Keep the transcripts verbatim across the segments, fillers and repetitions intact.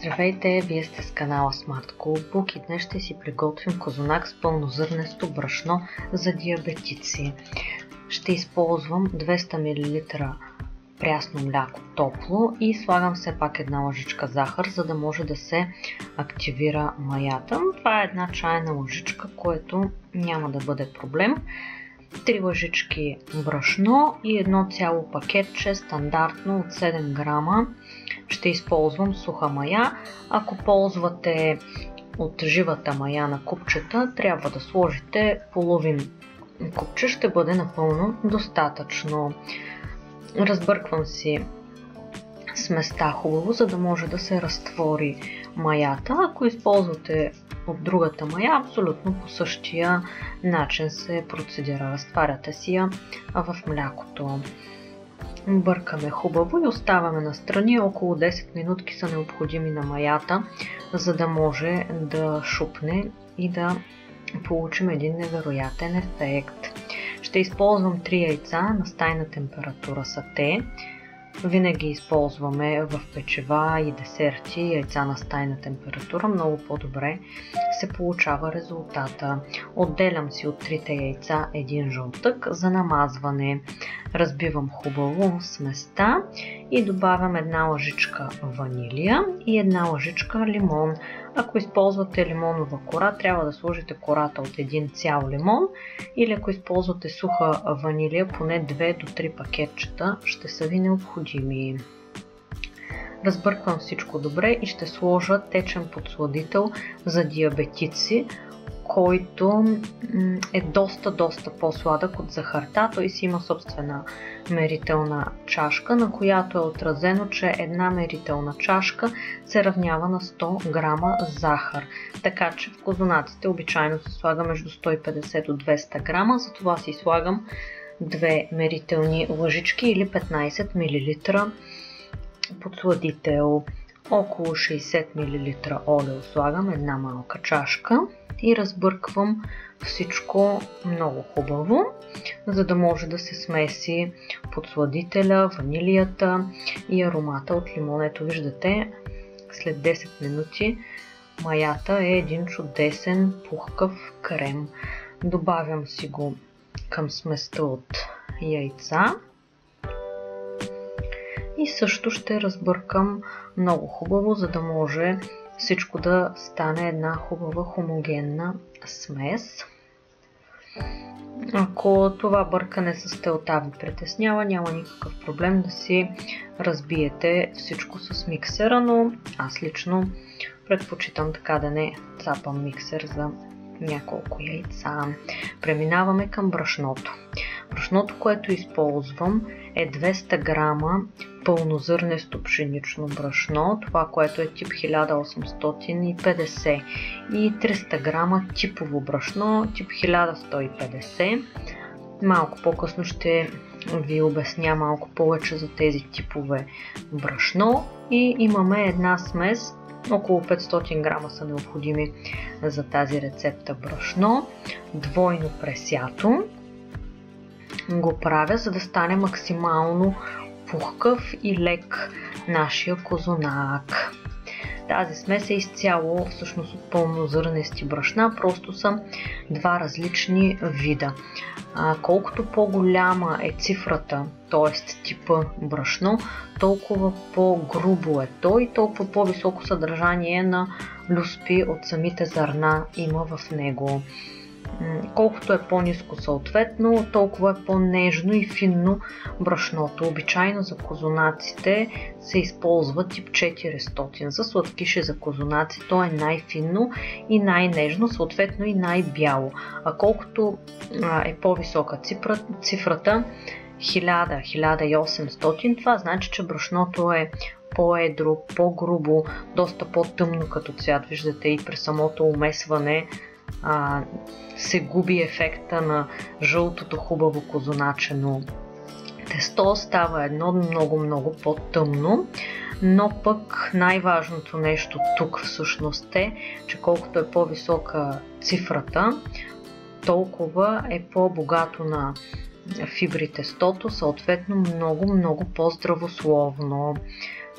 Здравейте, вие сте с канала Smart Cookbook и днес ще си приготвим козунак с пълнозърнесто брашно за диабетици. Ще използвам двеста милилитра прясно мляко топло и слагам все пак една лъжичка захар, за да може да се активира маята. Това е една чайна лъжичка, което няма да бъде проблем. три лъжички брашно и едно цяло пакетче стандартно от седем грама. Ще използвам суха мая. Ако ползвате от живата мая на купчета, трябва да сложите половин купче, ще бъде напълно достатъчно. Разбърквам си сместа хубаво, за да може да се разтвори маята. Ако използвате от другата мая, абсолютно по същия начин се процедира. Разтваряте си я в млякото. Бъркаме хубаво и оставяме настрани. Около десет минутки са необходими на маята, за да може да шупне и да получим един невероятен ефект. Ще използвам три яйца на стайна температура са те. Винаги използваме в печива и десерти яйца на стайна температура. Много по-добре се получава резултата. Отделям си от трите яйца един жълтък за намазване. Разбивам хубаво сместа и добавям една лъжичка ванилия и една лъжичка лимон. Ако използвате лимонова кора, трябва да сложите кората от един цял лимон, или ако използвате суха ванилия, поне две до три пакетчета ще са ви необходими. Разбърквам всичко добре и ще сложа течен подсладител за диабетици, който е доста, доста по-сладък от захарта. Той си има собствена мерителна чашка, на която е отразено, че една мерителна чашка се равнява на сто грама захар. Така че в козунаците обичайно се слага между сто и петдесет до двеста грама, затова си слагам две мерителни лъжички или петнайсет милилитра подсладител. Около шейсет милилитра олио слагам, една малка чашка, и разбърквам всичко много хубаво, за да може да се смеси подсладителя, ванилията и аромата от лимон. Ето виждате, след десет минути маята е един чудесен пухкав крем. Добавям си го към сместа от яйца. И също ще разбъркам много хубаво, за да може всичко да стане една хубава хомогенна смес. Ако това бъркане с телта ви притеснява, няма никакъв проблем да си разбиете всичко с миксера, но аз лично предпочитам така да не цапам миксер за няколко яйца. Преминаваме към брашното. Брашното, което използвам, е двеста грама пълнозърнесто пшенично брашно, това, което е тип хиляда осемстотин и петдесет, и триста грама типово брашно, тип хиляда сто и петдесет. Малко по-късно ще ви обясня малко повече за тези типове брашно. И имаме една смес, около петстотин грама са необходими за тази рецепта брашно, двойно пресято. Го правя, за да стане максимално пухкав и лек нашия козунак. Тази смес е изцяло всъщност от пълнозърнести брашна, просто са два различни вида. А, колкото по-голяма е цифрата, т.е. типа брашно, толкова по-грубо е той, толкова по-високо съдържание на люспи от самите зърна има в него. Колкото е по-ниско съответно, толкова е по-нежно и финно брашното. Обичайно за козунаците се използва тип четиристотин. За сладкиши за козунаци то е най-финно и най-нежно, съответно и най-бяло. А колкото е по-висока цифрата, хиляда до хиляда и осемстотин, това значи, че брашното е по-едро, по-грубо, доста по-тъмно като цвят. Виждате, и при самото умесване а, се губи ефекта на жълтото хубаво козуначено тесто, става едно много-много по-тъмно. Но пък най-важното нещо тук всъщност е, че колкото е по-висока цифрата, толкова е по-богато на фибри тестото, съответно много-много по-здравословно.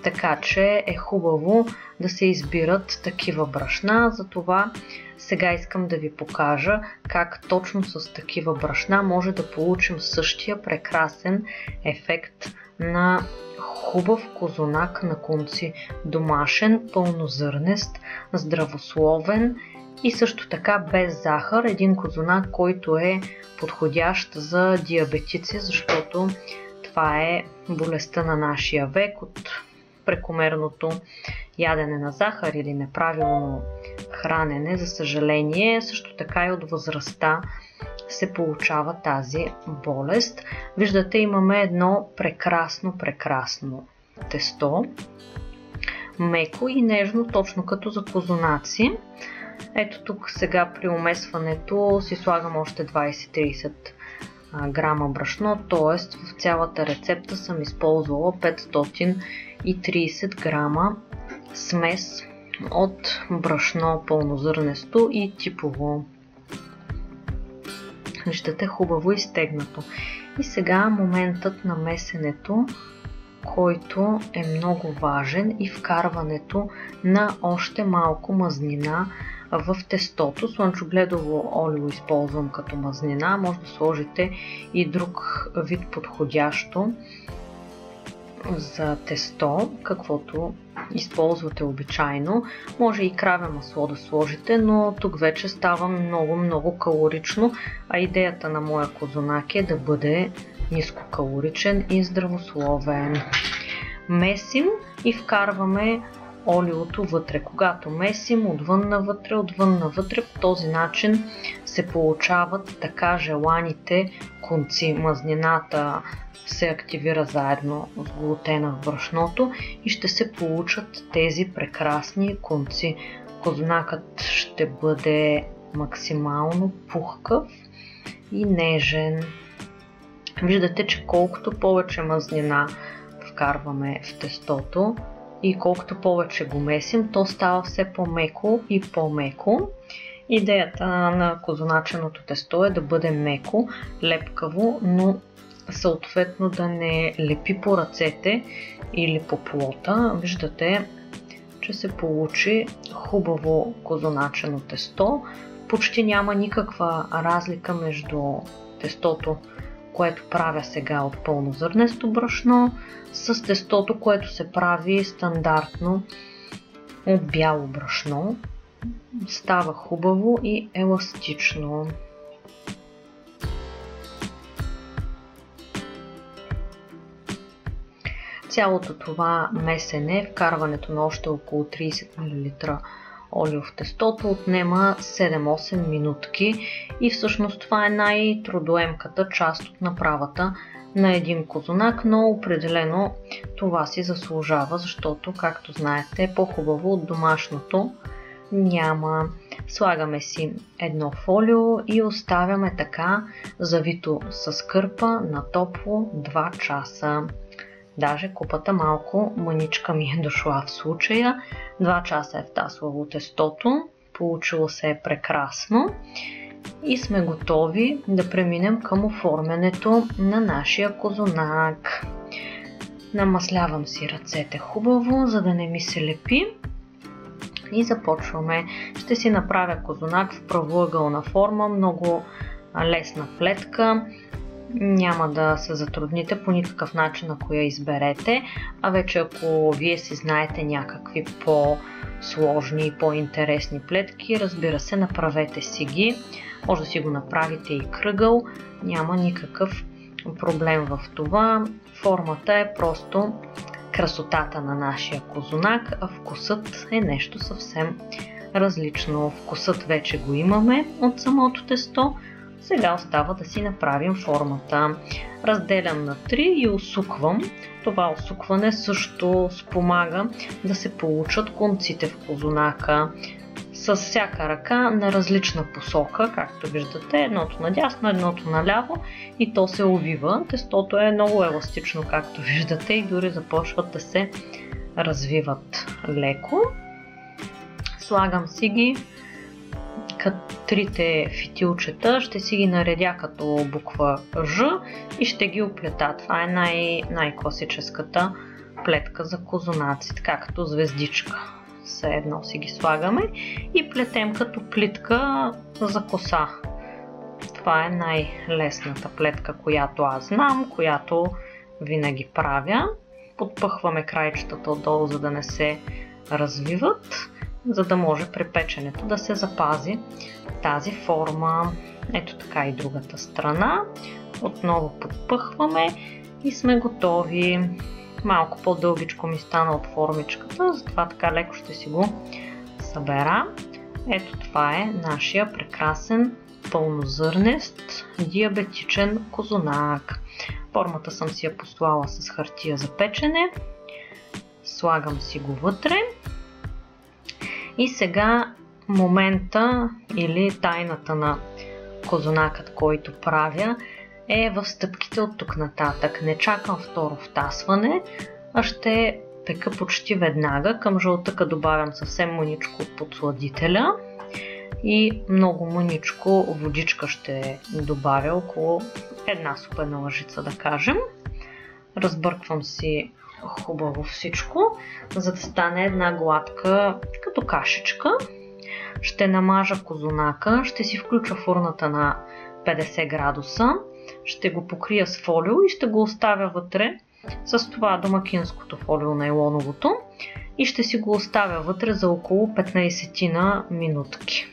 така че е хубаво да се избират такива брашна. Затова сега искам да ви покажа как точно с такива брашна може да получим същия прекрасен ефект на хубав козунак на конци. Домашен, пълнозърнест, здравословен и също така без захар. Един козунак, който е подходящ за диабетици, защото това е болестта на нашия век от прекомерното ядене на захар или неправилно хранене. За съжаление, също така и от възрастта се получава тази болест. Виждате, имаме едно прекрасно, прекрасно тесто. Меко и нежно, точно като за козунаци. Ето тук сега при умесването си слагам още двайсет до трийсет грама брашно, т.е. в цялата рецепта съм използвала петстотин и трийсет грама смес от брашно пълнозърнесто и типово. Виждате, хубаво изтегнато. И сега моментът на месенето, който е много важен, и вкарването на още малко мазнина в тестото. Слънчогледово олио използвам като мазнина. Може да сложите и друг вид подходящо за тесто, каквото използвате обичайно. Може и краве масло да сложите, но тук вече става много-много калорично, а идеята на моя козунак е да бъде нискокалоричен и здравословен. Месим и вкарваме олиото вътре. Когато месим отвън навътре, отвън навътре, по този начин се получават така желаните конци. Мазнината се активира заедно с глутена в брашното и ще се получат тези прекрасни конци. Козунакът ще бъде максимално пухкав и нежен. Виждате, че колкото повече мазнина вкарваме в тестото и колкото повече го месим, то става все по-меко и по-меко. Идеята на козуначеното тесто е да бъде меко, лепкаво, но съответно да не лепи по ръцете или по плота. Виждате, че се получи хубаво козуначено тесто. Почти няма никаква разлика между тестото, което правя сега от пълнозърнесто брашно, с тестото, което се прави стандартно от бяло брашно. Става хубаво и еластично. Цялото това месене, вкарването на още около трийсет милилитра олио в тестото, отнема седем-осем минутки и всъщност това е най-трудоемката част от направата на един козунак, но определено това си заслужава, защото, както знаете, е по-хубаво от домашното няма. Слагаме си едно фолио и оставяме така завито с кърпа на топло два часа. Даже купата малко мъничка ми е дошла в случая. два часа е втаслало тестото. Получило се е прекрасно. И сме готови да преминем към оформянето на нашия козунак. Намаслявам си ръцете хубаво, за да не ми се лепи. И започваме. Ще си направя козунак в правоъгълна форма, много лесна плетка. Няма да се затрудните по никакъв начин, ако я изберете, а вече ако вие си знаете някакви по-сложни и по-интересни плетки, разбира се, направете си ги. Може да си го направите и кръгъл, няма никакъв проблем в това. Формата е просто красотата на нашия козунак, а вкусът е нещо съвсем различно. Вкусът вече го имаме от самото тесто. Сега остава да си направим формата. Разделям на три и усуквам. Това усукване също спомага да се получат конците в козунака. С всяка ръка на различна посока, както виждате, едното надясно, едното наляво и то се увива. Тестото е много еластично, както виждате, и дори започват да се развиват леко. Слагам си ги като трите фитилчета, ще си ги наредя като буква Ж и ще ги оплета. Това е най- най-класическата плетка за козунаци, така като звездичка. Все едно си ги слагаме и плетем като плитка за коса. Това е най-лесната плетка, която аз знам, която винаги правя. Подпъхваме краищата отдолу, за да не се развиват, за да може при печенето да се запази тази форма. Ето така и другата страна. Отново подпъхваме и сме готови. Малко по-дългичко ми стана от формичката, затова така леко ще си го събера. Ето това е нашия прекрасен пълнозърнест диабетичен козунак. Формата съм си я послала с хартия за печене. Слагам си го вътре. И сега момента или тайната на козунакът, който правя, е в стъпките от тук нататък. Не чакам второ втасване, а ще пека почти веднага. Към жълтъка добавям съвсем мъничко от подсладителя и много мъничко водичка ще добавя, около една супена лъжица, да кажем. Разбърквам си хубаво всичко, за да стане една гладка като кашичка. Ще намажа козунака, ще си включа фурната на петдесет градуса, ще го покрия с фолио и ще го оставя вътре с това домакинското фолио, нейлоновото, и ще си го оставя вътре за около петнайсет на минутки.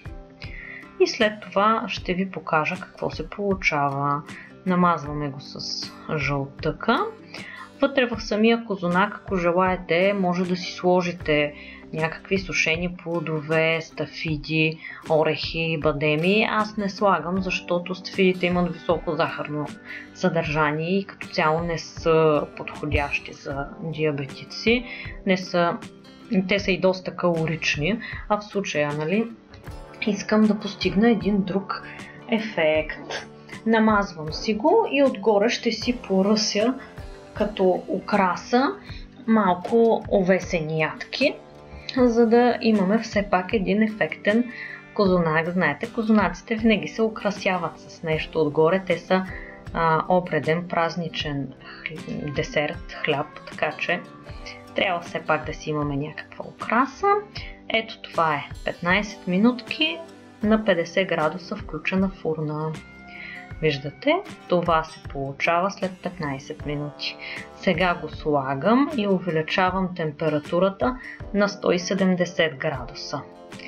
И след това ще ви покажа какво се получава. Намазваме го с жълтъка. Вътре в самия козунак, ако желаете, може да си сложите някакви сушени плодове, стафиди, орехи, бадеми. Аз не слагам, защото стафидите имат високо захарно съдържание и като цяло не са подходящи за диабетици. Не са, те са и доста калорични, а в случая, нали, искам да постигна един друг ефект. Намазвам си го и отгоре ще си поръся като украса малко овесени ядки, за да имаме все пак един ефектен козунак. Знаете, козунаците винаги се украсяват с нещо отгоре. Те са а, обреден празничен десерт, хляб, така че трябва все пак да си имаме някаква украса. Ето това е петнайсет минутки на петдесет градуса включена фурна. Виждате, това се получава след петнайсет минути. Сега го слагам и увеличавам температурата на сто и седемдесет градуса.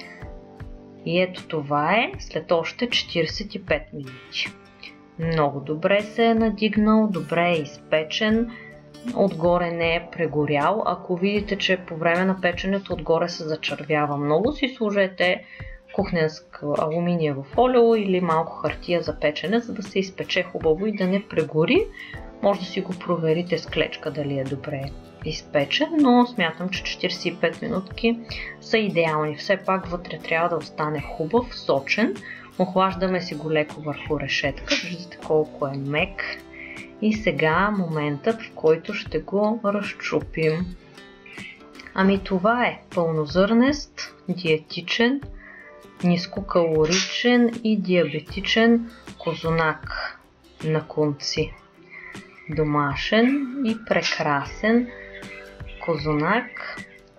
И ето това е след още четирийсет и пет минути. Много добре се е надигнал, добре е изпечен, отгоре не е прегорял. Ако видите, че по време на печенето отгоре се зачервява много, си сложете кухненско алуминиево фолио или малко хартия за печене, за да се изпече хубаво и да не прегори. Може да си го проверите с клечка дали е добре изпечен, но смятам, че четирийсет и пет минутки са идеални. Все пак вътре трябва да остане хубав, сочен. Охлаждаме си го леко върху решетка. Виждате колко е мек. И сега моментът, в който ще го разчупим. Ами това е пълнозърнест, диетичен, нискокалоричен и диабетичен козунак на конци. Домашен и прекрасен козунак.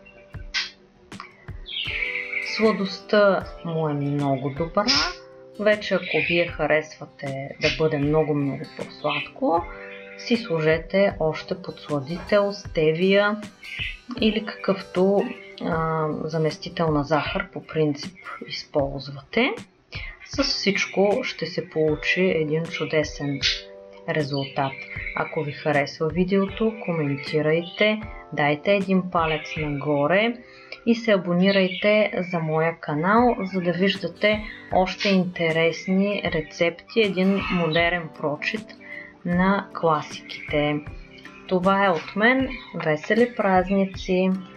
Сладостта му е много добра. Вече ако вие харесвате да бъде много-много по-сладко, си сложете още подсладител, стевия или какъвто а, заместител на захар по принцип използвате. С всичко ще се получи един чудесен резултат. Ако ви харесва видеото, коментирайте, дайте един палец нагоре и се абонирайте за моя канал, за да виждате още интересни рецепти, един модерен прочит на класиките. Това е от мен. Весели празници!